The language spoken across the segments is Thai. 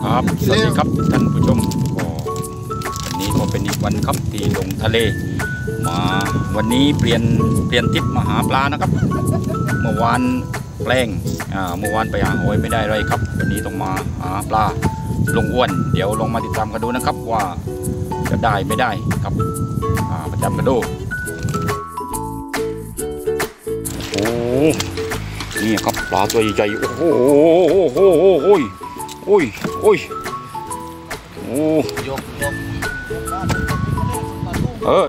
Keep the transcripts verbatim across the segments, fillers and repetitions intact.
ครับสวัสดีครับท่านผู้ชมก็วันนี้ก็เป็นอีกวันครับที่ลงทะเลมาวันนี้เปลี่ยนเปลี่ยนทิศมาหาปลานะครับเมื่อวานแปลงอ่าเมื่อวานไปหาหอยไม่ได้เลยครับวันนี้ต้องมาหาปลาลงอ้วนเดี๋ยวลงมาติดตามกันดูนะครับว่าจะได้ไม่ได้ครับอ่าประจำกันดูโอ้นี่ครับปลาตัวใหญ่ๆโอ้โหโอ้โหโอ้ยโอ้ยโอ้ยโอ้ยกยกเออ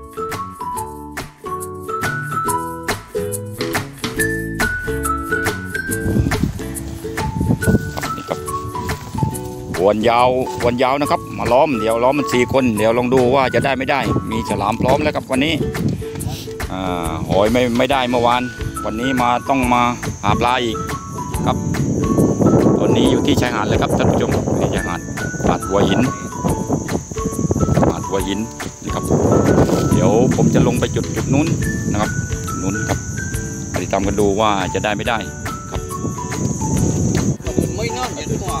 นี่ครับวนยาววนยาวนะครับมาล้อมเดี๋ยวล้อมมันสี่คนเดี๋ยวลองดูว่าจะได้ไม่ได้มีฉลามพร้อมแล้วครับวันนี้อ่าหอยไม่ไม่ได้เมื่อวานวันนี้มาต้องมาหาปลาอีกครับตอนนี้อยู่ที่ชายหาดเลยครับท่านผู้ชมที่ชายหาดหาดหัวหินหาดหัวหินนี่ครับเดี๋ยวผมจะลงไปจุดจุดนู้นนะครับจุดนู้นครับไปติดตามกันดูว่าจะได้ไม่ได้ครับไม่น่าจะตัว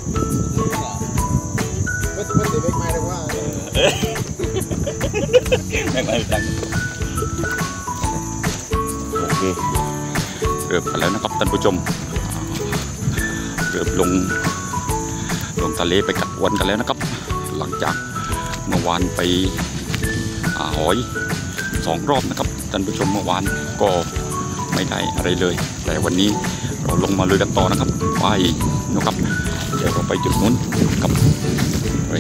ไม่ไม่ได้เบรกไม่ได้ว่าไม่ไม่ดังโอเคเริ่มกันแล้วนะครับท่านผู้ชมเริ่มลงลงทะเลไปกัดอวนกันแล้วนะครับหลังจากเมื่อวานไปหาหอยสองรอบนะครับท่านผู้ชมเมื่อวานก็ไม่ได้อะไรเลยแต่วันนี้เราลงมาลุยกันต่อนะครับไปนะครับเดี๋ยวเราไปจุดนู้นครับไป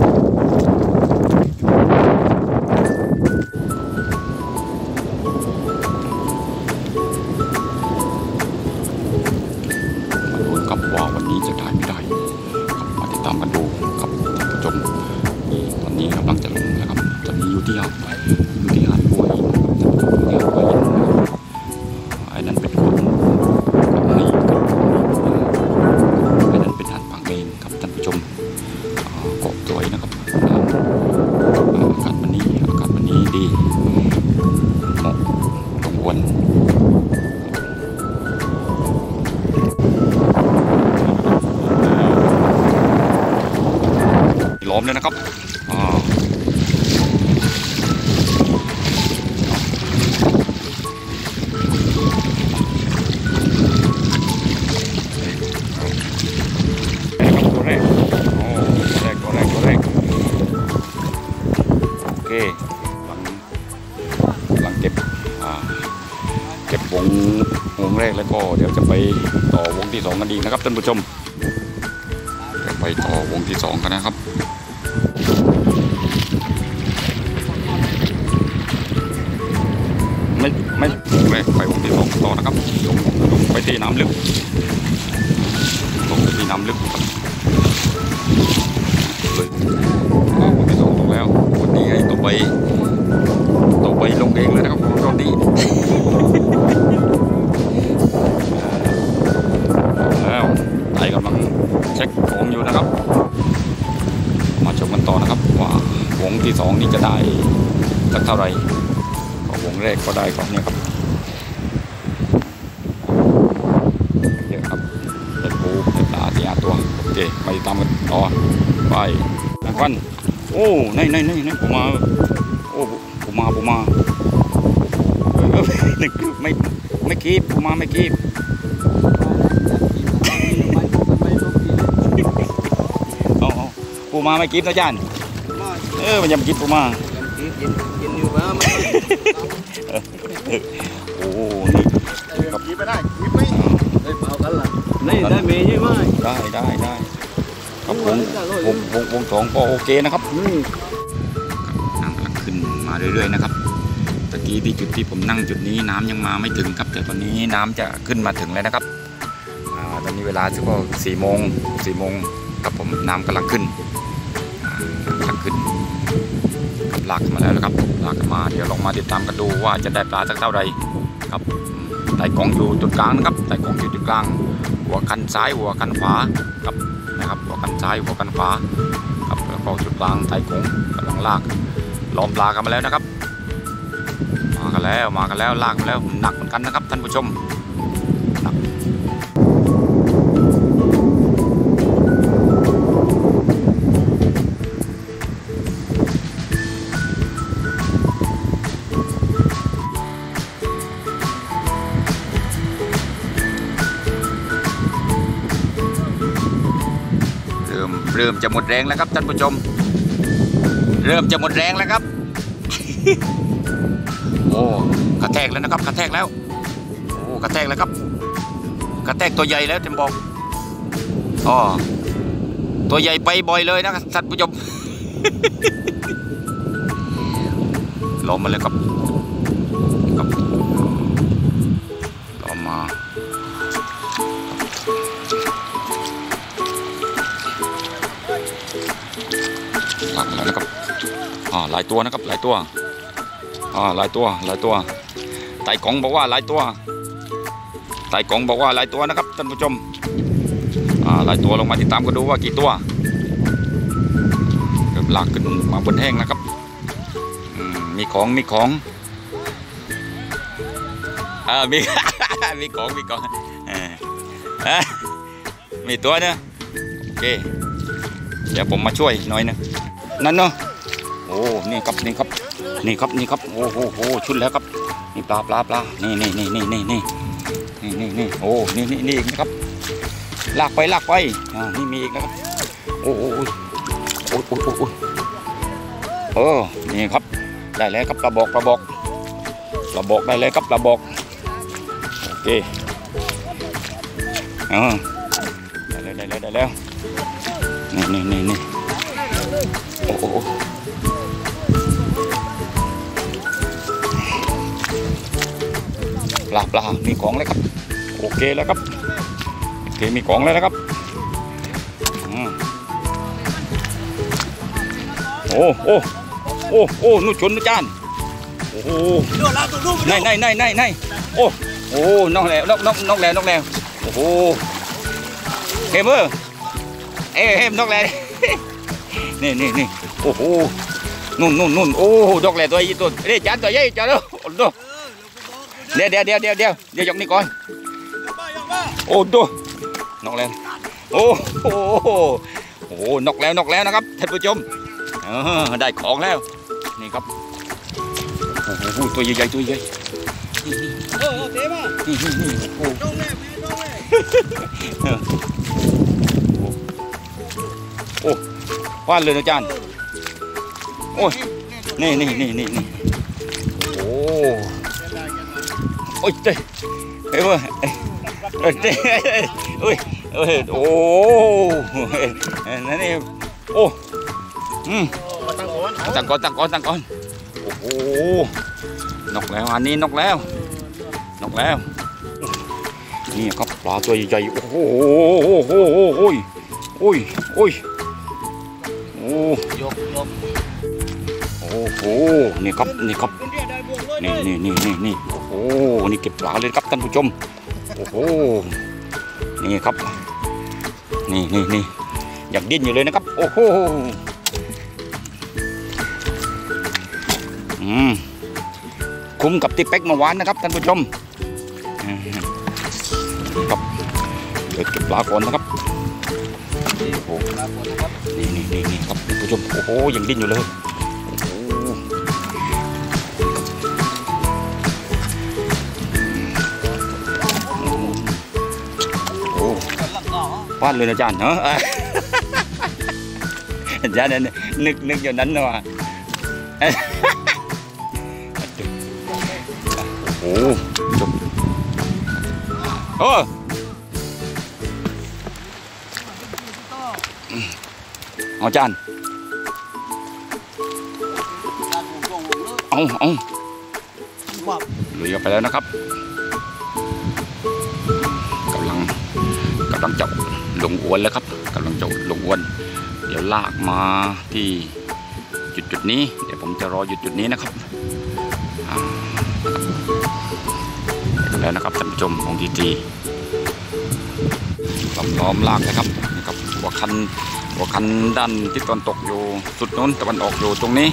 ว่าวันนี้จะได้ไม่ได้ครับมาติดตามกันดูครับท่านผู้ชมตอนนี้กำลังจะลงนะครับตอนนี้อยู่ที่หาดอยู่ที่หาดบัวหินอยู่ที่หาดบัวหินไอ้นั่นเป็นคนกับนี่ไอ้นั่นเป็นหาดปังเองครับท่านผู้ชมเกาะสวยนะครับอากาศวันนี้อากาศวันนี้ดีเหมาะลงวนล้อมเลยนะครับอ่าตัวแรกโอ้ตัวแรกตัวแรกตัวแรกโอเคหลังหลังเก็บอ่าเก็บวงวงแรกแล้วก็เดี๋ยวจะไปต่อวงที่สองกันดีนะครับท่านผู้ชมจะไปต่อวงที่สองกันนะครับไม่ไม่แรกไปวงที่สองต่อนะครับลงลงไปที่น้ำลึกลงไปที่น้ำลึกเลยวงที่สองตกแล้ววันนี้ไอ้ตัวไปตัวไปลงเองเลยนะครับรอบนี้แล้วไอ้กำลังเช็คของอยู่นะครับมาชมกันต่อนะครับว่าวงที่สองนี้จะได้สักเท่าไหร่วงแรกก็ได้ก่อนเนี่ยครับเยอะครับเป็นปูเป็นปลาที่อาตัวโอเคไปตามกันต่อไปนักวันโอ้ในในในในปูมาโอ้ปูมาปูมานึกไม่ไม่คีบปูมาไม่คีบอ๋อปูมาไม่คีบนะจันเออมันยังคีบปูมาโอ้นี่กับยิบไปได้ยิบไหมได้เปล่ากันล่ะได้ได้เมย์ใช่ไหมได้ได้ได้ครับวงวงวงวงสองก็โอเคนะครับน้ำกำลังขึ้นมาเรื่อยๆนะครับตะกี้ที่จุดที่ผมนั่งจุดนี้น้ำยังมาไม่ถึงครับแต่ตอนนี้น้ำจะขึ้นมาถึงแล้วนะครับตอนนี้เวลาจะก็สี่โมงสี่โมงครับผมน้ำกำลังขึ้นกำลังขึ้นลากมาแล้วนะครับลากมาเดี๋ยวลองมาติดตามกันดูว่าจะได้ปลาสักเท่าไรครับไต่กองอยู่จุดกลางนะครับไต่กองอยู่จุดกลางหัวคันซ้ายหัวคันขวาครับนะครับหัวคันซ้ายหัวคันขวาครับแล้วก็จุดกลางไต่กองกำลังลากล้อมปลากันมาแล้วนะครับมากันแล้วมากันแล้วลากมาแล้วหนักเหมือนกันนะครับท่านผู้ชมหนักเริ่มจะหมดแรงแล้วครับท่านผู้ชมเริ่มจะหมดแรงแล้วครับ โอ้กระแทกแล้วนะครับกระแทกแล้วโอ้กระแทกแล้วครับกระแทกตัวใหญ่แล้วจะบอกอ๋อตัวใหญ่ไปบ่อยเลยนะครับท่านผู้ชม ลองมาเลยครับครับลองมาหลักแล้วนะครับอ่าหลายตัวนะครับหลายตัวอ่าหลายตัวหลายตัวไต่กองบอกว่าหลายตัวไต่กองบอกว่าหลายตัวนะครับท่านผู้ชมอ่าหลายตัวลงมาติดตามกันดูว่ากี่ตัวเริ่มลากขึ้นมาบนแห้งนะครับมีของมีของอ่ามี มีของมีของอ่ามีตัวเนอะโอเคเดี๋ยวผมมาช่วยหน่อยนะนั่นเนาะโอ้นี่ครับนี่ครับนี่ครับนี่ครับโอ้โหโอ้ชุดแล้วครับนี่ปลาปลาปลานี่นี่นี่นี่นี่นี่นี่นี่นี่โอ้นี่นี่นี่อีกนะครับลากไปลากไปอ่านี่มีอีกนะครับโอ้โหโอ้โอ้โอ้โอ้เออนี่ครับได้แล้วครับปลาบอกปลาบอกปลาบอกได้เลยครับปลาบอกโอเคอ่าได้แล้วได้แล้วได้แล้วนี่นี่นี่นี่โอ้โหปลาปลามีของแล้วครับโอเคแล้วครับโอเคมีของแล้วนะครับโอ้โอ้โอ้โอ้นู่นชนนู่นจานโอ้โหในในในในในโอ้โอ้น้องแล้วน้องน้องน้องแล้วน้องแล้วโอ้โหเฮมเออเอ้เฮมน้องแล้วนี่นี่นี่โอ้โหนู่นนู่นนู่นโอ้ดอกแหล่ตัวยี่ตัวเดี๋ยวจานตัวใหญ่จานแล้วดูเดี๋ยวเดี๋ยวเดี๋ยวเดี๋ยวเดี๋ยวเดี๋ยวยกนี่ก่อนโอ้ดูนกแล้วโอ้โหโอ้นกแล้วนกแล้วนะครับท่านผู้ชมได้ของแล้วนี่ครับโอ้โหตัวใหญ่ๆตัวใหญ่โอ้เท่มากนี่นี่นี่โอ้โอ้ว่านเลยอาจารย์โอ้ยนี่นี่นี่นี่นี่โอ้โอ้ยเต้เฮ้ยเว้ยเอ้ยเต้เอ้ยเอ้ยโอ้นั่นนี่โอ้อืมตั้งก่อนตั้งก่อนตั้งก่อนโอ้โหนกแล้วอันนี้นกแล้วนกแล้วนี่ครับปลาตัวใหญ่ๆโอ้โหโอ้โหโอ้ยโอ้ยโอ้ยโอ้ยกยกโอ้โหนี่ครับนี่ครับนี่นี่นี่นี่นี่โอ้โหนี่เก็บปลาเลยครับท่านผู้ชมโอ้โหนี่ครับนี่นี่นี่อยากดิ้นอยู่เลยนะครับโอ้โหอืมคุ้มกับที่เป๊กมาหวานนะครับท่านผู้ชมครับเดี๋ยวเก็บปลาก่อนนะครับโอ้นี่นี่นี่นี่ครับท่านผู้ชมโอ้โหยังดิ้นอยู่เลยโอ้พลาดเลยนะอาจารย์เนาะอาจารย์นึกนึกอย่างนั้นนะว่าโอ้จบโอ้เอาจานเอาเอาลุยออกไปแล้วนะครับกำลังกำลังจะลงอวนแล้วครับกำลังจะลงอวนเดี๋ยวลากมาที่จุดจุดนี้เดี๋ยวผมจะรอหยุดจุดนี้นะครับแล้วนะครับท่านผู้ชมของทีจีล้อมลากนะครับนี่ครับหัวคันหัวคันด้านที่ตะวันตกอยู่สุดโน้นตะวันออกอยู่ตรงนี้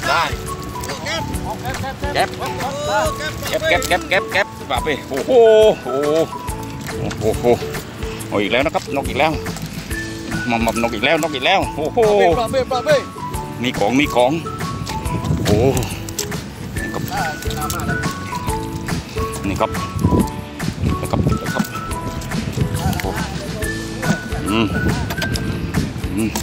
ได้เก็บเก็บเก็บเก็บเก็บเก็บแบบไปโอ้โหโอ้โหโอ้โหโอ้อีกแล้วนะครับนกอีกแล้วมามับนกอีกแล้วนกอีกแล้วโอ้โหมีของมีของโอ้นี่ครับนี่ครับนะครับนะครับอืมอืม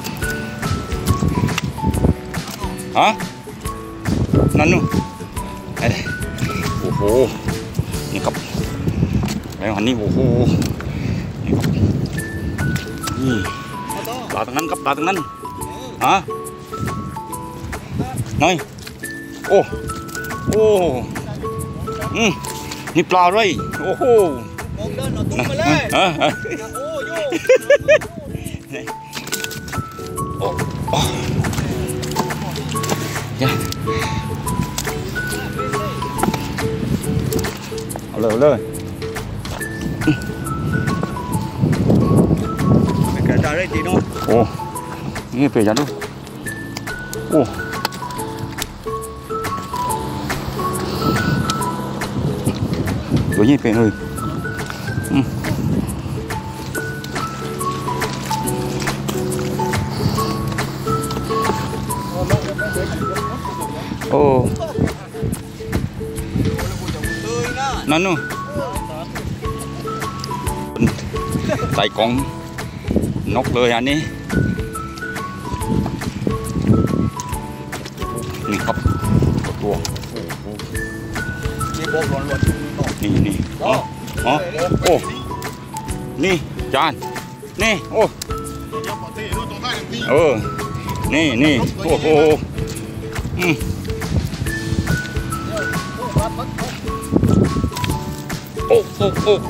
ฮะนั่นนู่นโอ้โหนี่ครับแล้วอันนี้โอ้โหนี่ครับนี่ปลาตรงนั้นครับปลาตรงนั้นฮะน้อยโอ้โอ้อืมนี่ปลาอะไรโอ้โหฮะโอ้เอาเลยเลยโอ้นี่เปลี่ยนดูโอ้ตัวนี้เปลี่ยนเลยโอ้นั่นนู่นใส่กล่องนกเลยอันนี้นี่ครับตัวนี่นี่อ๋ออ๋อโอ้นี่จานนี่โอ้เออนี่นี่โอ้โหอืมโอ้โอ้โอ้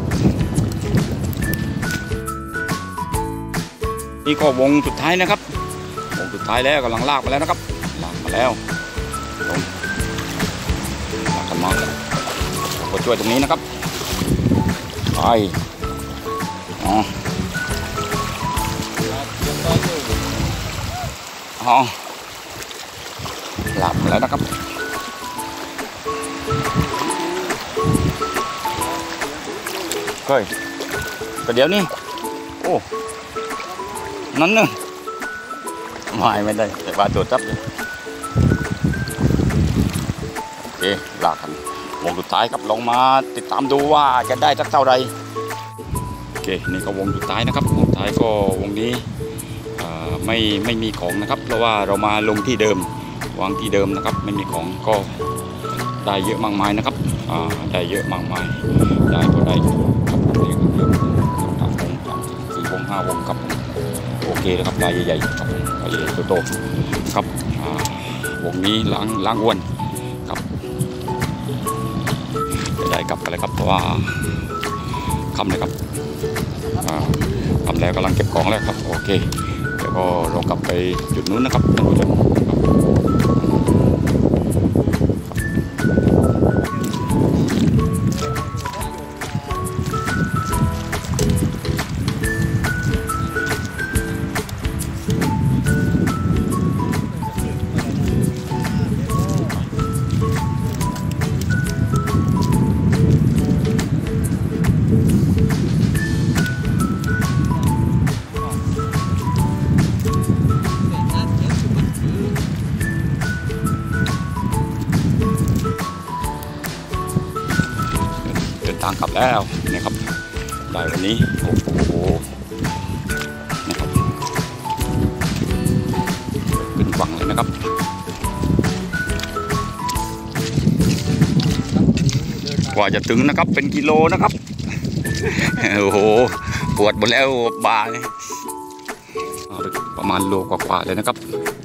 นี่ก็วงสุดท้ายนะครับวงสุดท้ายแล้วกำลังลากมาแล้วนะครับลากมาแล้วลงลากกันมาก็ช่วยตรงนี้นะครับไปอ๋ออ๋อลากมาแล้วนะครับเฮ้ยก็เดี๋ยวนี้โอ้นั่นนึงไม่ไม่ได้แต่ว่าตัวจับเลยโอเคลากกันวงสุดท้ายครับลงมาติดตามดูว่าจะได้สักเท่าไรโอเคนี่ก็วงสุดท้ายนะครับวงสุดท้ายก็วงนี้ไม่ไม่มีของนะครับเพราะว่าเรามาลงที่เดิมวางที่เดิมนะครับไม่มีของก็ได้เยอะมากมายนะครับได้เยอะมากมายได้ก็ได้ครับผมเองเยอะสามวงสามสี่วงห้าวงครับโอเคนะครับลายใหญ่ๆครับลายใหญ่ๆโตๆครับวงนี้ล้างล้างอ้วนครับจะได้กลับไปเลยครับเพราะว่าค่ำเลยครับค่ำแล้วกำลังเก็บของแล้วครับโอเคเดี๋ยวก็เรากลับไปจุดนู้นนะครับท่านผู้ชมทางกลับแล้วนะครับได้วันนี้โอ้โหนะครับขึ้นฝั่งเลยนะครับกว่าจะถึงนะครับเป็นกิโลนะครับโอ้โหปวดหมดแล้วบ่าประมาณโลกว่าๆเลยนะครับ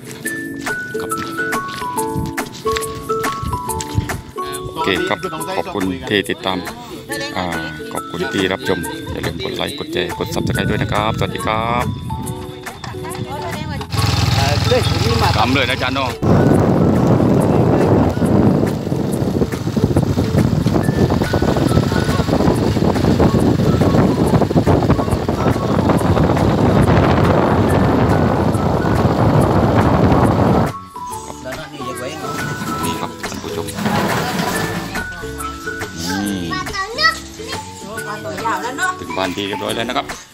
โอเคครับขอบคุณที่ติดตามขอบคุณที่รับชมอย่าลืมกดไลค์กดแชร์กด ซับสไครบ์ ด้วยนะครับสวัสดีครับทำเลยนะจ๊ะน้องที่เรียบร้อยแล้วนะครับ